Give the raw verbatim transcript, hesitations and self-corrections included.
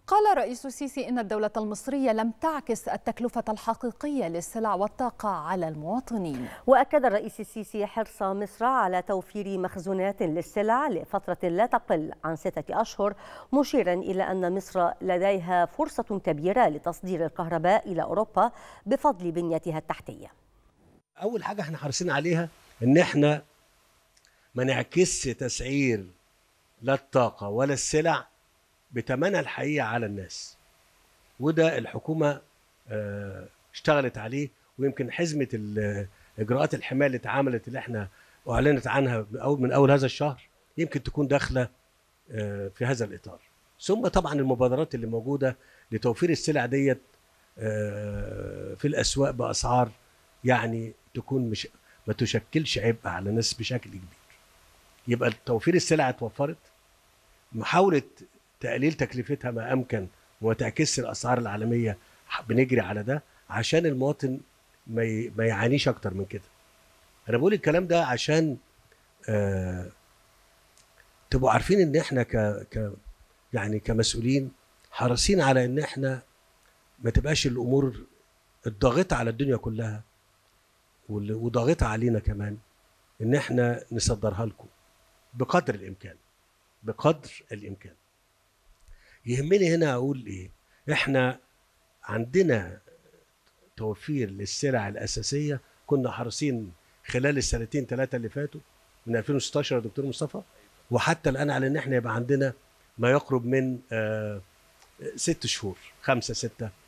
قال الرئيس السيسي إن الدولة المصرية لم تعكس التكلفة الحقيقية للسلع والطاقة على المواطنين. وأكد الرئيس السيسي حرص مصر على توفير مخزونات للسلع لفترة لا تقل عن ستة أشهر، مشيرا إلى أن مصر لديها فرصة كبيرة لتصدير الكهرباء إلى أوروبا بفضل بنيتها التحتية. أول حاجة احنا حريصين عليها إن احنا ما نعكسش تسعير لا الطاقة ولا السلع بتمنها الحقيقة على الناس، وده الحكومة اشتغلت عليه. ويمكن حزمة إجراءات الحماية اللي اتعملت اللي احنا أعلنت عنها من أول هذا الشهر يمكن تكون داخلة في هذا الإطار. ثم طبعا المبادرات اللي موجودة لتوفير السلع ديت في الأسواق بأسعار يعني تكون مش ما تشكلش عبء على الناس بشكل كبير. يبقى توفير السلع اتوفرت، محاولة تقليل تكلفتها ما أمكن وتعكس الأسعار العالمية، بنجري على ده عشان المواطن ما يعانيش أكتر من كده. أنا بقول الكلام ده عشان آه تبقوا عارفين إن إحنا ك ك يعني كمسؤولين حريصين على إن إحنا ما تبقاش الأمور الضاغطة على الدنيا كلها وضاغطة علينا كمان، إن إحنا نصدرها لكم بقدر الإمكان بقدر الإمكان. يهمني هنا أقول إيه، إحنا عندنا توفير للسلع الأساسية. كنا حريصين خلال السنتين ثلاثة اللي فاتوا من ألفين وستاشر يا دكتور مصطفى، وحتى الآن على إن إحنا يبقى عندنا ما يقرب من آه ست شهور خمسة ستة